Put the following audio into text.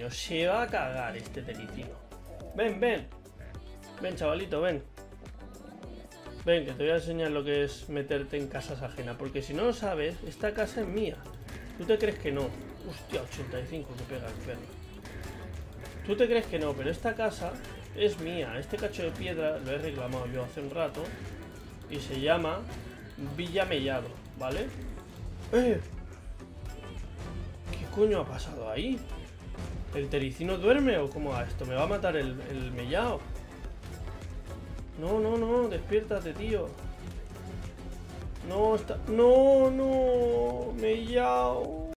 coño. Se va a cagar este tericino. Ven, ven. Ven, chavalito, ven. Ven, que te voy a enseñar lo que es meterte en casas ajenas. Porque si no lo sabes, esta casa es mía. ¿Tú te crees que no? Hostia, 85 que pega el perro. Tú te crees que no, pero esta casa es mía. Este cacho de piedra lo he reclamado yo hace un rato. Y se llama Villa Mellado, ¿vale? ¿Qué coño ha pasado ahí? ¿El tericino duerme o cómo va esto? ¿Me va a matar el mellao? No, no, no, despiértate, tío. No, está... No, no, mellao.